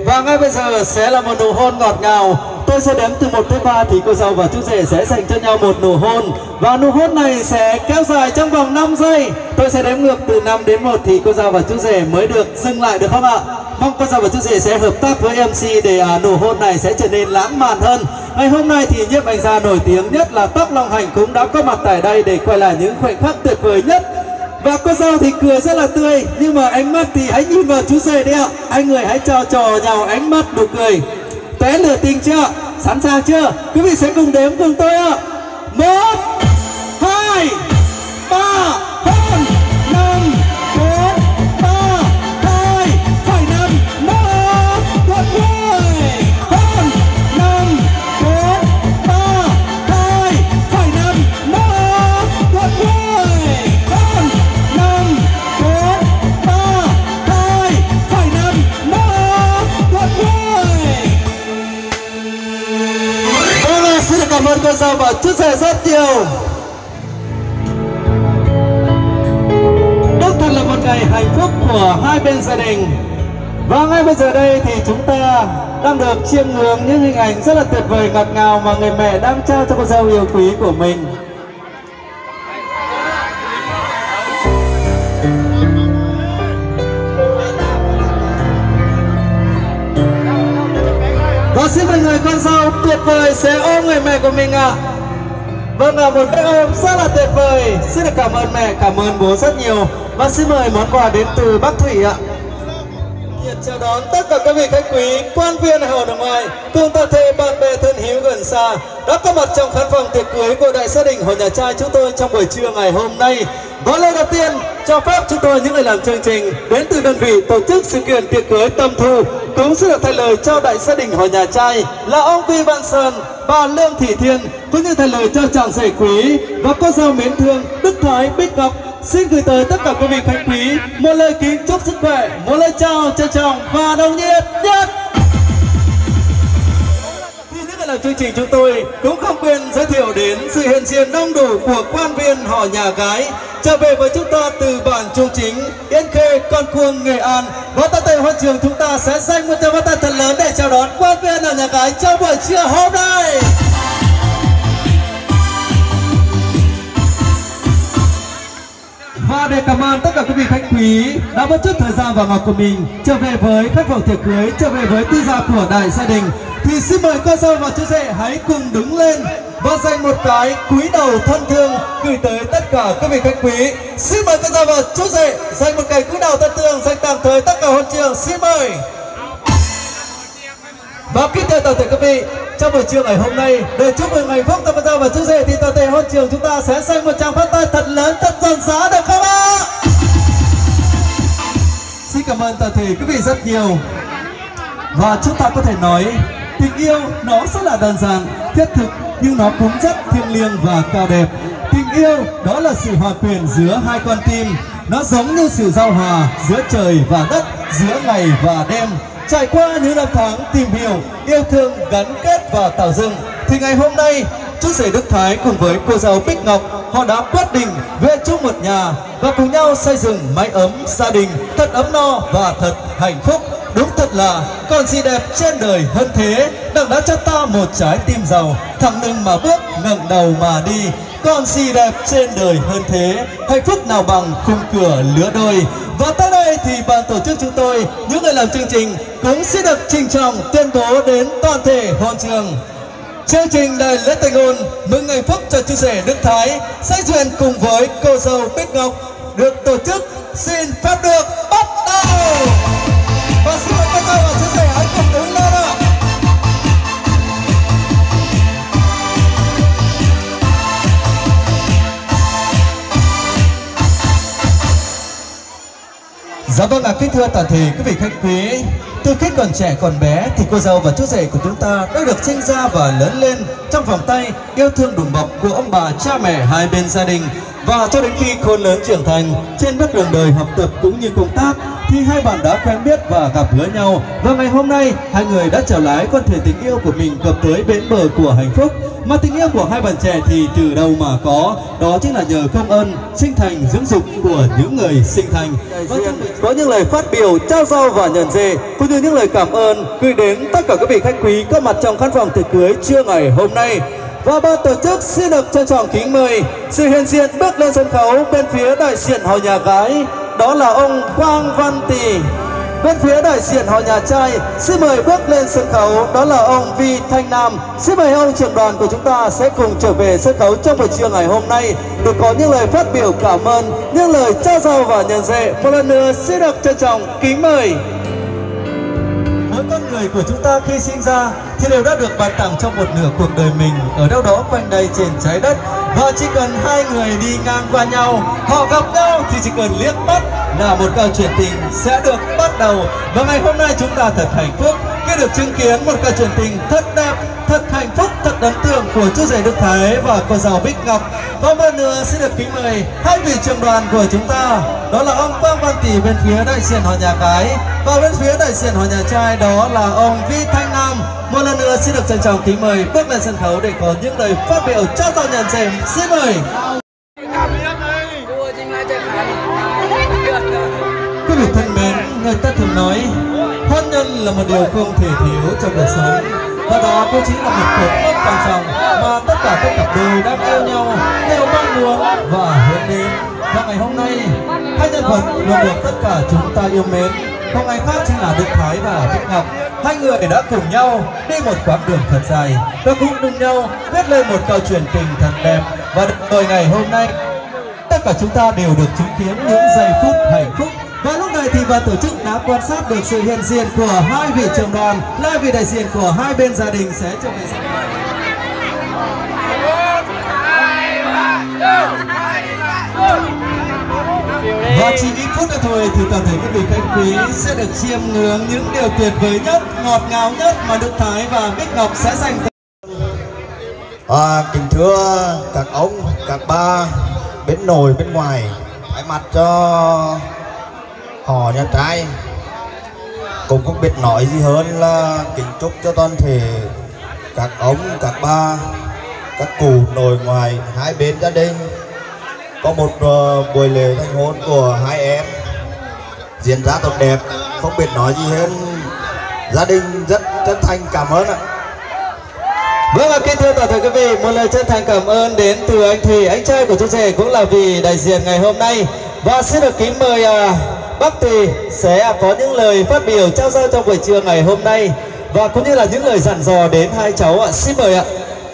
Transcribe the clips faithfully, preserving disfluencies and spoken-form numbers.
Và ngay bây giờ sẽ là một nụ hôn ngọt ngào. Tôi sẽ đếm từ một tới ba thì cô dâu và chú rể sẽ dành cho nhau một nụ hôn. Và nụ hôn này sẽ kéo dài trong vòng năm giây. Tôi sẽ đếm ngược từ năm đến một thì cô dâu và chú rể mới được dừng lại, được không ạ? Mong cô dâu và chú rể sẽ hợp tác với em xê để à, nụ hôn này sẽ trở nên lãng mạn hơn. Ngày hôm nay thì nhiếp ảnh gia nổi tiếng nhất là Tóc Long Hành cũng đã có mặt tại đây để quay lại những khoảnh khắc tuyệt vời nhất. Và cô dâu thì cười rất là tươi, nhưng mà ánh mắt thì hãy nhìn vào chú rể đi ạ. Hai người hãy trao trò nhau ánh mắt nụ cười. Té lửa tình chưa? Sẵn sàng chưa? Quý vị sẽ cùng đếm cùng tôi ạ. Một, hai, ba, hôn. Năm, bốn, ba, hai, phải năm, một, tuyệt vời. Hôn. Năm, bốn, ba, hai, phải năm, một, tuyệt vời. Hôn. Năm, bốn, ba, hai, phải năm, một, tuyệt vời. Vâng, xin cảm ơn cô dâu và chú rể rất nhiều. Đức thật là một ngày hạnh phúc của hai bên gia đình. Và ngay bây giờ đây thì chúng ta đang được chiêm ngưỡng những hình ảnh rất là tuyệt vời ngọt ngào mà người mẹ đang trao cho cô dâu yêu quý của mình. Và xin mời người con dâu tuyệt vời sẽ ôm người mẹ của mình ạ. À. Vâng ạ, một cái ôm rất là tuyệt vời. Xin được cảm ơn mẹ, cảm ơn bố rất nhiều. Và xin mời món quà đến từ bác Thủy ạ. Nhiệt chào đón tất cả các vị khách quý, quan viên hầu đồng ngoại cùng toàn thể bạn bè thân hữu gần xa đã có mặt trong khán phòng tiệc cưới của đại gia đình hội nhà trai chúng tôi trong buổi trưa ngày hôm nay. Và lời đầu tiên cho phép chúng tôi những người làm chương trình đến từ đơn vị tổ chức sự kiện tiệc cưới Tâm Thu cũng xin được thay lời cho đại gia đình hội nhà trai là ông Vi Văn Sơn, bà Lương Thị Thiên, cũng như thay lời cho chàng rể quý và cô dâu mến thương Đức Thái Bích Ngọc xin gửi tới tất cả quý vị khách quý một lời kính chúc sức khỏe, một lời chào trân trọng và nồng nhiệt nhất. Làm chương trình chúng tôi cũng không quên giới thiệu đến sự hiện diện đông đủ của quan viên họ nhà gái trở về với chúng ta từ bản Trung Chính, Yên Khê, Con Cuông, Nghệ An. Và tại đây hội trường chúng ta sẽ dành một tràng pháo tay thật lớn để chào đón quan viên họ nhà gái trong buổi trưa hôm nay. Và để cảm ơn tất cả quý vị khách quý đã mất chút thời gian và ngọc của mình trở về với khách phòng tiệc cưới, trở về với tư gia của đại gia đình, thì xin mời cô dâu và chú rể hãy cùng đứng lên và dành một cái cúi đầu thân thương gửi tới tất cả quý vị khách quý. Xin mời cô dâu và chú rể dành một cái cúi đầu thân thương dành tạm thời tất cả hội trường. Xin mời. Và kính thưa toàn thể quý vị, trong buổi trưa ngày hôm nay để chúc mừng ngày phúc cho cô dâu và chú rể thì toàn thể hội trường chúng ta sẽ dành một tràng pháo tay thật lớn, thật giòn giã, được không ạ? Xin cảm ơn toàn thể quý vị rất nhiều. Và chúng ta có thể nói tình yêu nó rất là đơn giản, thiết thực nhưng nó cũng rất thiêng liêng và cao đẹp. Tình yêu đó là sự hòa quyện giữa hai con tim, nó giống như sự giao hòa giữa trời và đất, giữa ngày và đêm. Trải qua những năm tháng tìm hiểu, yêu thương, gắn kết và tạo dựng thì ngày hôm nay chú rể Đức Thái cùng với cô dâu Bích Ngọc họ đã quyết định về chung một nhà và cùng nhau xây dựng mái ấm gia đình thật ấm no và thật hạnh phúc. Đúng thật là còn gì đẹp trên đời hơn thế, đặng đã cho ta một trái tim giàu, thẳng lưng mà bước, ngẩng đầu mà đi. Còn gì đẹp trên đời hơn thế, hạnh phúc nào bằng khung cửa lứa đôi. Và tới đây thì ban tổ chức chúng tôi, những người làm chương trình cũng xin được trinh trọng tuyên bố đến toàn thể hội trường. Chương trình đại lễ thành hôn mừng ngày phúc cho chú rể Đức Thái sẽ duyên cùng với cô dâu Bích Ngọc được tổ chức xin phép được bắt đầu. Và xin mời cô dâu và chú rể hãy cùng đứng lên ạ. Dạ vâng ạ, kính thưa toàn thể quý vị khách quý, từ khi còn trẻ còn bé thì cô dâu và chú rể của chúng ta đã được sinh ra và lớn lên trong vòng tay yêu thương đùm bọc của ông bà cha mẹ hai bên gia đình. Và cho đến khi khôn lớn trưởng thành trên bước đường đời học tập cũng như công tác thì hai bạn đã quen biết và gặp gỡ nhau. Và ngày hôm nay hai người đã trở lái con thuyền tình yêu của mình cập tới bến bờ của hạnh phúc. Mà tình yêu của hai bạn trẻ thì từ đâu mà có? Đó chính là nhờ công ơn sinh thành dưỡng dục của những người sinh thành. Có những lời phát biểu trao giao và nhận dê, cũng như những lời cảm ơn gửi đến tất cả các vị khách quý có mặt trong khán phòng tiệc cưới trưa ngày hôm nay. Và ban tổ chức xin được trân trọng kính mời sự hiện diện bước lên sân khấu bên phía đại diện họ nhà gái, đó là ông Quang Văn Tì. Bên phía đại diện họ nhà trai xin mời bước lên sân khấu, đó là ông Vi Thanh Nam. Xin mời ông trưởng đoàn của chúng ta sẽ cùng trở về sân khấu trong buổi trưa ngày hôm nay để có những lời phát biểu cảm ơn, những lời trao giao và nhận dệ. Một lần nữa xin được trân trọng kính mời. Mỗi con người của chúng ta khi sinh ra thì đều đã được ban tặng trong một nửa cuộc đời mình ở đâu đó quanh đây trên trái đất, và chỉ cần hai người đi ngang qua nhau, họ gặp nhau thì chỉ cần liếc mắt là một câu chuyện tình sẽ được bắt đầu. Và ngày hôm nay chúng ta thật hạnh phúc khi được chứng kiến một câu chuyện tình thật đẹp, thật hạnh phúc, thật ấn tượng của chú rể Đức Thái và cô dâu Bích Ngọc. Và một nữa xin được kính mời hai vị trưởng đoàn của chúng ta, đó là ông Quang Văn Tì bên phía đại diện họ nhà gái, và bên phía đại diện họ nhà trai đó là ông Vi Thanh Nam. Một lần nữa xin được trân trọng kính mời bước lên sân khấu để có những lời phát biểu trao tặng nhận dèm. Xin mời. Quý vị thân mến, người ta thường nói hôn nhân là một điều không thể thiếu trong đời sống, và đó cũng chính là một cột mốc quan trọng mà tất cả các cặp đôi đang yêu nhau đều mong muốn và hướng đến. Và ngày hôm nay hai nhân vật luôn được tất cả chúng ta yêu mến, không ai khác chính là Đức Thái và Bích Ngọc. Hai người đã cùng nhau đi một quãng đường thật dài và cũng cùng nhau viết lên một câu chuyện tình thật đẹp. Và đời ngày hôm nay tất cả chúng ta đều được chứng kiến những giây phút hạnh phúc. Và lúc này thì ban tổ chức đã quan sát được sự hiện diện của hai vị trưởng đoàn, là vị đại diện của hai bên gia đình sẽ trở về. Và chỉ ít phút nữa thôi thì toàn thể các vị khách quý sẽ được chiêm ngưỡng những điều tuyệt vời nhất, ngọt ngào nhất mà Đức Thái và Bích Ngọc sẽ dành. À, kính thưa các ông, các ba bên nội bên ngoài, thay mặt cho họ nhà trai cũng không biết nói gì hơn là kính chúc cho toàn thể các ông, các ba, các cụ nội ngoại hai bên gia đình có một uh, buổi lễ thành hôn của hai em diễn ra tốt đẹp. Không biết nói gì hơn, gia đình rất chân thành cảm ơn ạ. Vâng ạ, kính thưa toàn thể quý vị, một lời chân thành cảm ơn đến từ anh Thủy, anh trai của chú rể cũng là vị đại diện ngày hôm nay. Và xin được kính mời uh, bác Tì sẽ có những lời phát biểu trao giao trong buổi trưa ngày hôm nay, và cũng như là những lời dặn dò đến hai cháu ạ. Xin mời ạ.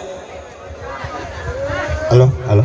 Alo, alo.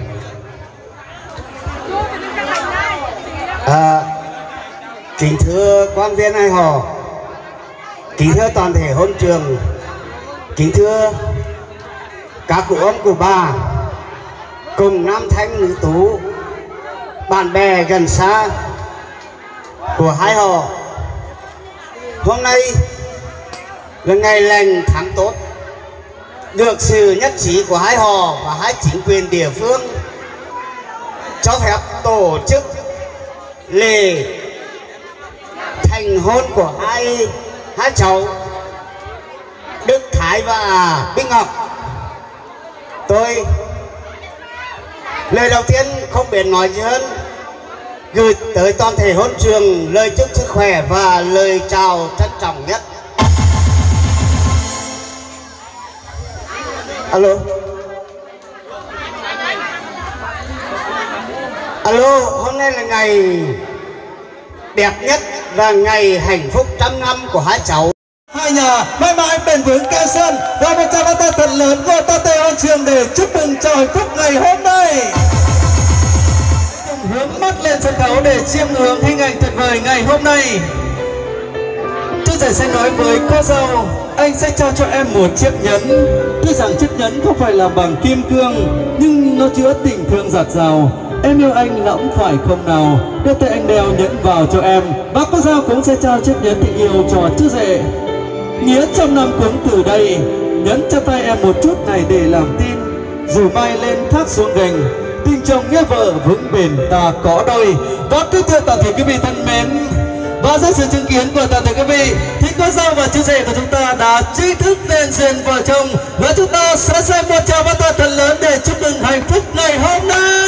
À, kính thưa quan viên hai họ, kính thưa toàn thể hôn trường, kính thưa các cụ ông cụ bà cùng nam thanh nữ tú, bạn bè gần xa của hai họ. Hôm nay là ngày lành tháng tốt, được sự nhất trí của hai họ và hai chính quyền địa phương cho phép tổ chức lễ thành hôn của hai hai cháu Đức Thái và Bích Ngọc. Tôi lời đầu tiên không biết nói gì hơn, gửi tới toàn thể hôn trường lời chúc sức khỏe và lời chào trân trọng nhất. Alo. Alo, hôm nay là ngày đẹp nhất và ngày hạnh phúc trăm năm của hai cháu. Hai nhà mãi mãi bền vững keo sơn, và một tràng pháo tay thật lớn của toàn thể hôn trường để chúc mừng cho hạnh phúc ngày hôm nay. Hướng mắt lên sân khấu để chiêm ngưỡng hình ảnh tuyệt vời ngày hôm nay. Chú rể sẽ nói với cô dâu, anh sẽ trao cho em một chiếc nhẫn. Tuy rằng chiếc nhẫn không phải là bằng kim cương, nhưng nó chứa tình thương dạt dào. Em yêu anh lẫm phải không nào, đưa tay anh đeo nhẫn vào cho em. Và cô dâu cũng sẽ trao chiếc nhẫn tình yêu cho chú rể. Nghĩa trăm năm cũng từ đây, nhẫn cho tay em một chút này để làm tin. Dù mai lên thác xuống gành, tình chồng nghĩa vợ vững bền ta có đôi. Và kính thưa toàn thể quý vị thân mến, và dưới sự chứng kiến của toàn thể quý vị thì cô dâu và chú rể của chúng ta đã chính thức nên duyên vợ chồng, và chúng ta sẽ dành một tràng pháo tay thật lớn để chúc mừng hạnh phúc ngày hôm nay.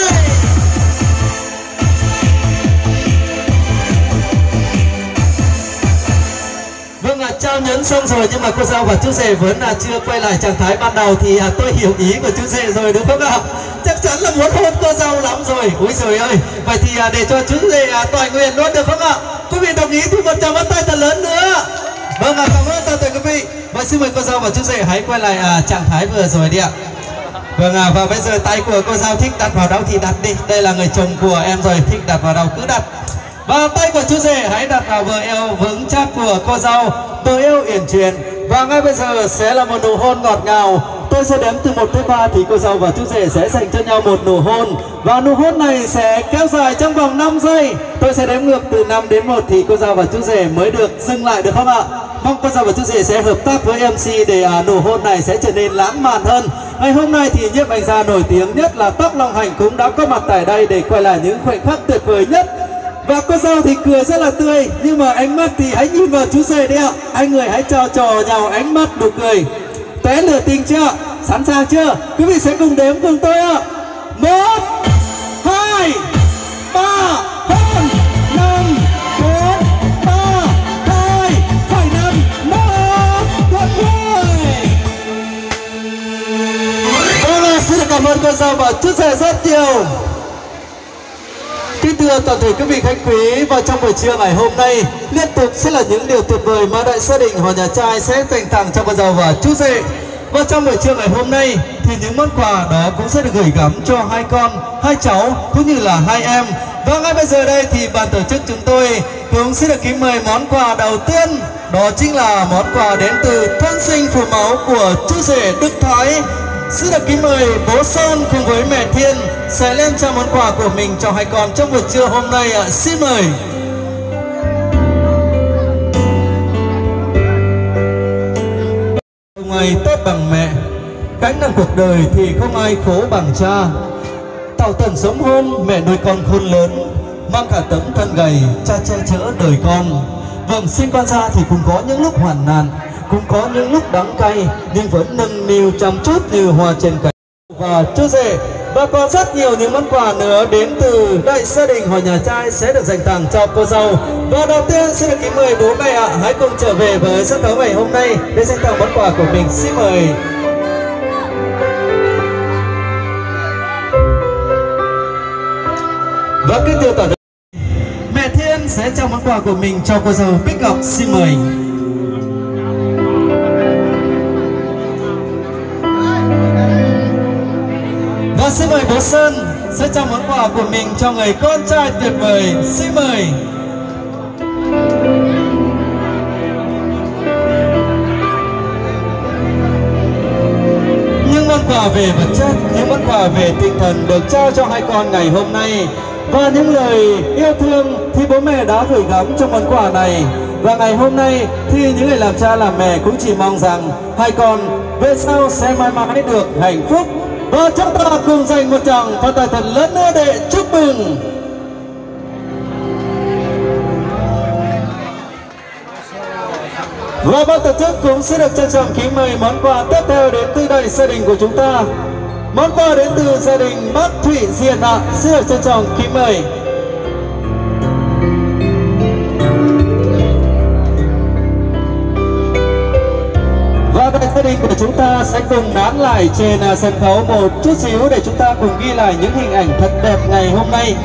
Vâng ạ, à, trao nhẫn xong rồi nhưng mà cô dâu và chú rể vẫn là chưa quay lại trạng thái ban đầu thì à, tôi hiểu ý của chú rể rồi đúng không ạ? Chắc chắn là muốn hôn cô dâu lắm rồi. Úi giời ơi, vậy thì à, để cho chú rể à, tỏi nguyện luôn được không ạ? Quý vị đồng ý thì một tràng pháo tay thật lớn nữa. Vâng ạ, à, cảm ơn toàn thể quý vị. Và xin mời cô dâu và chú rể hãy quay lại à, trạng thái vừa rồi đi ạ. Vâng ạ, à, và bây giờ tay của cô dâu thích đặt vào đâu thì đặt đi. Đây là người chồng của em rồi, thích đặt vào đâu cứ đặt. Và tay của chú rể hãy đặt vào bờ eo vững chắc của cô dâu, bờ eo uyển chuyển. Và ngay bây giờ sẽ là một nụ hôn ngọt ngào. Tôi sẽ đếm từ một tới ba thì cô dâu và chú rể sẽ dành cho nhau một nụ hôn. Và nụ hôn này sẽ kéo dài trong vòng năm giây. Tôi sẽ đếm ngược từ năm đến một thì cô dâu và chú rể mới được dừng lại được không ạ? Mong cô dâu và chú rể sẽ hợp tác với em xê để à, nụ hôn này sẽ trở nên lãng mạn hơn. Ngày hôm nay thì nhiếp ảnh gia nổi tiếng nhất là Tóc Long Hành cũng đã có mặt tại đây để quay lại những khoảnh khắc tuyệt vời nhất. Và cô dâu thì cười rất là tươi, nhưng mà ánh mắt thì hãy nhìn vào chú rể đi ạ. Hai người hãy trao trò nhau ánh mắt nụ cười. Té lửa tình chưa? Sẵn sàng chưa? Quý vị sẽ cùng đếm cùng tôi ạ. Một, hai, ba, hôn. Năm, bốn, ba, hai, phải năm, một, tuyệt vời. Vâng, xin được cảm ơn cô dâu và chú rể rất nhiều. Kính thưa toàn thể quý vị khách quý, và trong buổi trưa ngày hôm nay liên tục sẽ là những điều tuyệt vời mà đại gia đình họ nhà trai sẽ dành tặng cho cô dâu và chú rể. Và trong buổi trưa ngày hôm nay thì những món quà đó cũng sẽ được gửi gắm cho hai con, hai cháu cũng như là hai em. Và ngay bây giờ đây thì ban tổ chức chúng tôi cũng sẽ được kính mời món quà đầu tiên, đó chính là món quà đến từ thân sinh phụ mẫu của chú rể Đức Thái. Xin được kính mời bố Sơn cùng với mẹ Thiên sẽ lên trao món quà của mình cho hai con trong buổi trưa hôm nay ạ. Xin mời. Không ai tốt bằng mẹ, cánh nặng cuộc đời thì không ai khổ bằng cha. Tạo tần sống hôn, mẹ nuôi con khôn lớn, mang cả tấm thân gầy, cha che chở đời con. Vâng, sinh con ra thì cũng có những lúc hoạn nạn, cũng có những lúc đắng cay, nhưng vẫn nâng niu chăm chút như hoa trên cành. Và chú rể và còn rất nhiều những món quà nữa đến từ đại gia đình họ nhà trai sẽ được dành tặng cho cô dâu. Và đầu tiên xin được kính mời bố mẹ ạ, hãy cùng trở về với sân khấu ngày hôm nay để dành tặng món quà của mình. Xin mời. Và kính thưa toàn thể, mẹ Thiên sẽ trao món quà của mình cho cô dâu Bích Ngọc. Xin mời. Và xin mời bố Sơn sẽ trao món quà của mình cho người con trai tuyệt vời. Xin mời. Những món quà về vật chất, những món quà về tinh thần được trao cho hai con ngày hôm nay. Và những lời yêu thương thì bố mẹ đã gửi gắm trong món quà này. Và ngày hôm nay thì những người làm cha làm mẹ cũng chỉ mong rằng hai con về sau sẽ mãi mãi được hạnh phúc. Và chúng ta cùng dành một tràng pháo tay thật lớn nữa để chúc mừng. Và ban tổ chức cũng sẽ được trân trọng kính mời món quà tiếp theo đến từ đại gia đình của chúng ta. Món quà đến từ gia đình bác Thủy Diên ạ, xin được trân trọng kính mời. Và đại gia đình của chúng ta sẽ cùng nán lại trên sân khấu một chút xíu để chúng ta cùng ghi lại những hình ảnh thật đẹp ngày hôm nay.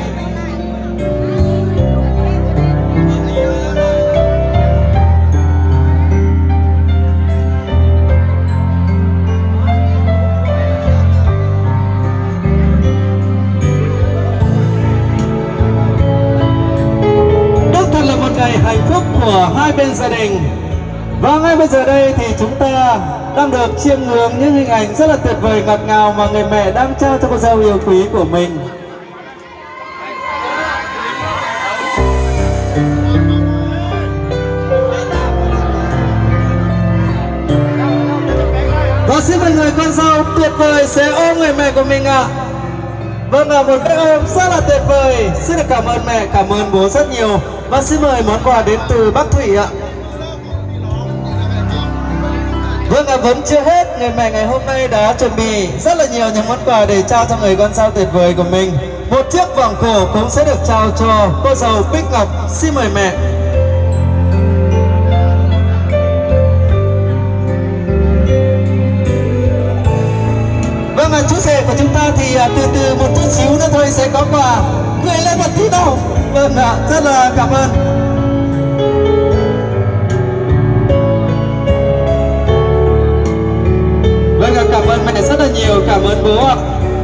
Đó thật là một ngày hạnh phúc của hai bên gia đình. Và ngay bây giờ đây thì chúng ta đang được chiêm ngưỡng những hình ảnh rất là tuyệt vời ngọt ngào mà người mẹ đang trao cho cô dâu yêu quý của mình. Và xin mời người con dâu tuyệt vời sẽ ôm người mẹ của mình ạ. À. Vâng ạ, một cái ôm rất là tuyệt vời. Xin được cảm ơn mẹ, cảm ơn bố rất nhiều. Và xin mời món quà đến từ bác Thủy ạ. Vâng ạ, à, vẫn chưa hết. Người mẹ ngày hôm nay đã chuẩn bị rất là nhiều những món quà để trao cho người con dâu tuyệt vời của mình. Một chiếc vòng cổ cũng sẽ được trao cho cô dâu Bích Ngọc. Xin mời mẹ. Vâng ạ, à, chú rể của chúng ta thì à, từ từ một chút xíu nữa thôi sẽ có quà. Người lên một tí nào. Vâng ạ, à, rất là cảm ơn. Vâng ạ, cảm ơn mẹ rất là nhiều, cảm ơn bố ạ.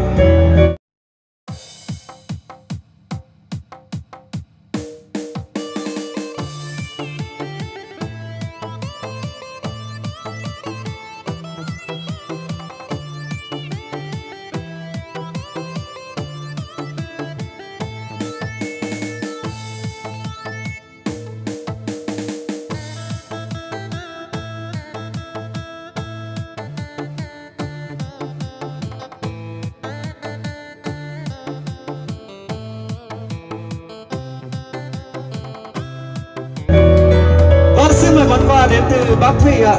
Xin mời món quà đến từ bác Thủy ạ.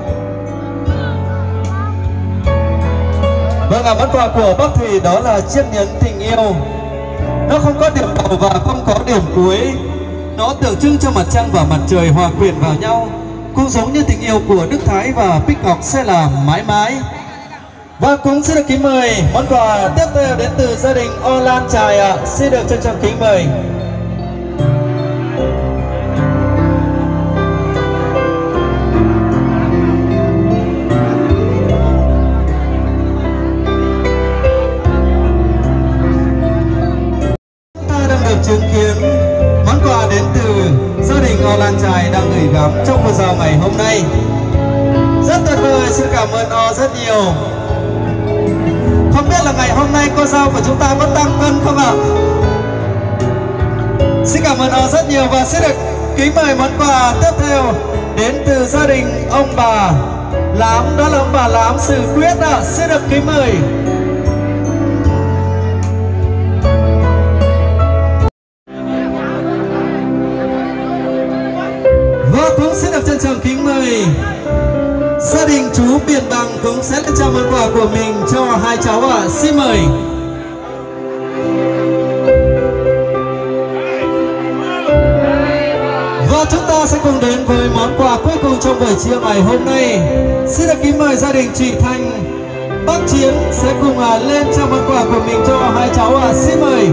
Vâng ạ, à, món quà của bác Thủy đó là chiếc nhẫn tình yêu. Nó không có điểm đầu và không có điểm cuối. Nó tượng trưng cho mặt trăng và mặt trời hòa quyện vào nhau, cũng giống như tình yêu của Đức Thái và Bích Ngọc sẽ là mãi mãi. Và cũng xin được kính mời món quà tiếp theo đến từ gia đình O Lan Trài ạ. Xin được trân trọng kính mời. Chứng kiến món quà đến từ gia đình O Lan Trài đang gửi gắm trong cô dâu ngày hôm nay. Rất tuyệt vời, xin cảm ơn O rất nhiều. Không biết là ngày hôm nay cô dâu của chúng ta có tăng cân không ạ? Xin cảm ơn O rất nhiều và xin được kính mời món quà tiếp theo đến từ gia đình ông bà Lám, đó là ông bà Lám Sử Quyết ạ. Xin được kính mời. Cũng xin được trân trọng kính mời gia đình chú Biển Bằng cũng sẽ trao món quà của mình cho hai cháu ạ. À. Xin mời. Và chúng ta sẽ cùng đến với món quà cuối cùng trong buổi trưa ngày hôm nay. Xin được kính mời gia đình chị Thanh, bác Chiến sẽ cùng à, lên trao món quà của mình cho hai cháu ạ. À. Xin mời.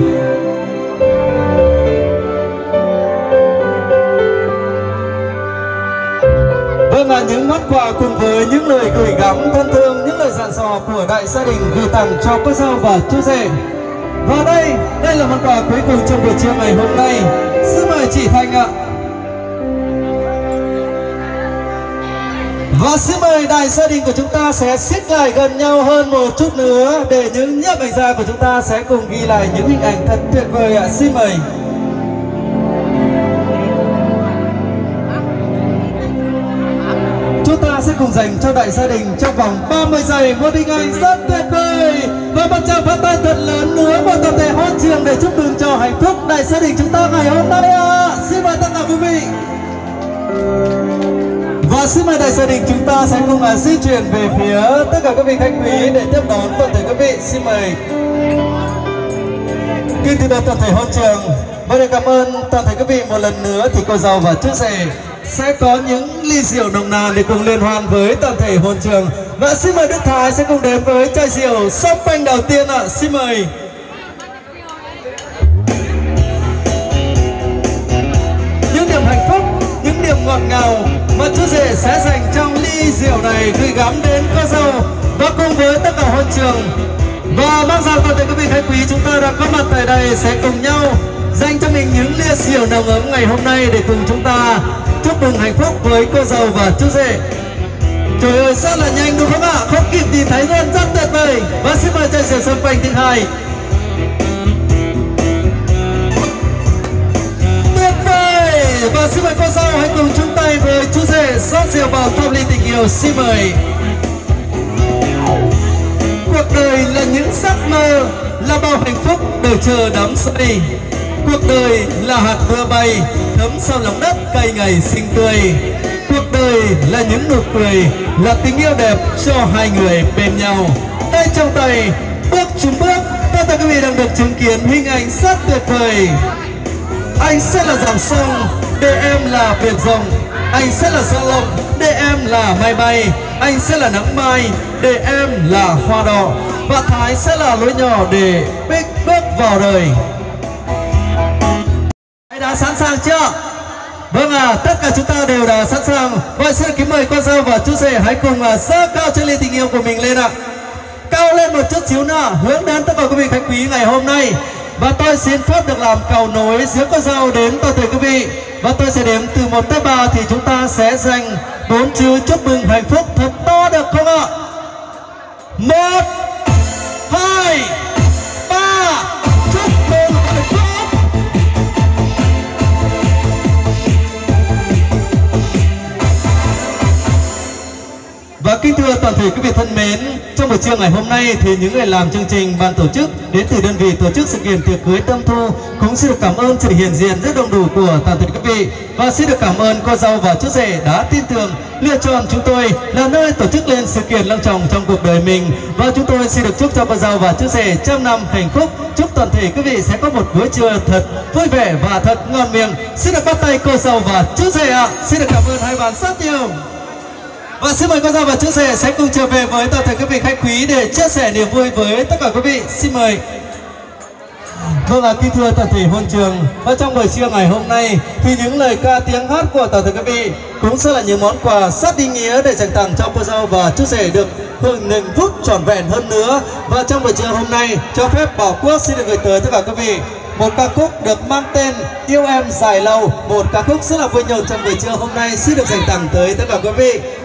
Vâng ạ, à, những món quà cùng với những lời gửi gắm thân thương, những lời dặn dò của đại gia đình gửi tặng cho cô dâu và chú rể. Và đây, đây là món quà cuối cùng trong buổi trưa ngày hôm nay. Xin mời chị Thanh ạ. Và xin mời đại gia đình của chúng ta sẽ xích lại gần nhau hơn một chút nữa để những nhiếp ảnh gia của chúng ta sẽ cùng ghi lại những hình ảnh thật tuyệt vời ạ. Xin mời. Chúng ta sẽ cùng dành cho đại gia đình trong vòng ba mươi giây một hình ảnh rất tuyệt vời. Và một tràng pháo tay thật lớn nữa một tập thể hot trường để chúc mừng cho hạnh phúc đại gia đình chúng ta ngày hôm nay ạ. À. Xin mời tất cả quý vị. Và xin mời đại gia đình chúng ta sẽ cùng à, di chuyển về phía tất cả các vị khách quý để tiếp đón toàn thể quý vị. Xin mời. Kính thưa toàn thể hot trường, và để cảm ơn toàn thể quý vị một lần nữa thì cô dâu và chú rể sẽ có những ly rượu nồng nàn để cùng liên hoan với toàn thể hôn trường. Và xin mời Đức Thái sẽ cùng đến với chai rượu champagne đầu tiên ạ. À. Xin mời. Những niềm hạnh phúc, những niềm ngọt ngào mà chú rể sẽ dành trong ly rượu này gửi gắm đến cô dâu và cùng với tất cả hôn trường. Và mong rằng toàn thể quý vị khách quý chúng ta đã có mặt tại đây sẽ cùng nhau dành cho mình những ly rượu nồng ấm ngày hôm nay để cùng chúng ta chúc mừng hạnh phúc với cô dâu và chú rể. Trời ơi, rất là nhanh đúng không ạ? Không kịp tìm thấy luôn, rất tuyệt vời. Và xin mời chai rượu champagne thứ hai. Tuyệt vời. Và xin mời cô dâu hãy cùng chung tay với chú rể rót rượu vào thăm ly tình yêu. Xin mời. Cuộc đời là những giấc mơ, là bao hạnh phúc đợi chờ đắm say. Cuộc đời là hạt mưa bay thấm sau lòng đất cây ngày xinh tươi. Cuộc đời đời là những nụ cười, là tình yêu đẹp cho hai người bên nhau. Tay trong tay, bước chung bước, tất cả quý vị đang được chứng kiến hình ảnh rất tuyệt vời. Anh sẽ là dòng sông, để em là biển rộng. Anh sẽ là gió lộng, để em là mây bay. Anh sẽ là nắng mai, để em là hoa đỏ. Và Thái sẽ là lối nhỏ để Bích bước vào đời. Anh đã sẵn sàng chưa? Vâng à, tất cả chúng ta đều đã sẵn sàng. Và xin kính mời con dâu và chú rể hãy cùng giơ cao chân ly tình yêu của mình lên ạ. Cao lên một chút xíu nữa, hướng đến tất cả quý vị khách quý ngày hôm nay. Và tôi xin phép được làm cầu nối giữa con dâu đến toàn thể quý vị. Và tôi sẽ đếm từ một tới ba thì chúng ta sẽ dành bốn chữ chúc mừng hạnh phúc thật to được không ạ? Một, hai, ba, chúc mừng hạnh phúc. Và kính thưa toàn thể quý vị thân mến, trong buổi trưa ngày hôm nay thì những người làm chương trình, ban tổ chức đến từ đơn vị tổ chức sự kiện tiệc cưới Tâm Thu cũng xin được cảm ơn sự hiện diện rất đông đủ của toàn thể quý vị. Và xin được cảm ơn cô dâu và chú rể đã tin tưởng lựa chọn chúng tôi là nơi tổ chức lên sự kiện long trọng trong cuộc đời mình. Và chúng tôi xin được chúc cho cô dâu và chú rể trăm năm hạnh phúc. Chúc toàn thể quý vị sẽ có một bữa trưa thật vui vẻ và thật ngon miệng. Xin được bắt tay cô dâu và chú rể ạ. Xin được cảm ơn hai bạn rất nhiều. Và xin mời con dâu và chú rể sẽ cùng trở về với toàn thể quý vị khách quý để chia sẻ niềm vui với tất cả quý vị. Xin mời. Vâng ạ, kính thưa toàn thể hôn trường, và trong buổi trưa ngày hôm nay thì những lời ca tiếng hát của toàn thể quý vị cũng sẽ là những món quà rất ý nghĩa để dành tặng cho cô dâu và chú rể được hưởng hạnh phúc trọn vẹn hơn nữa. Và trong buổi trưa hôm nay, cho phép Bảo Quốc xin được gửi tới tất cả quý vị một ca khúc được mang tên Yêu Em Dài Lâu, một ca khúc rất là vui nhộn trong buổi trưa hôm nay xin được dành tặng tới tất cả quý vị.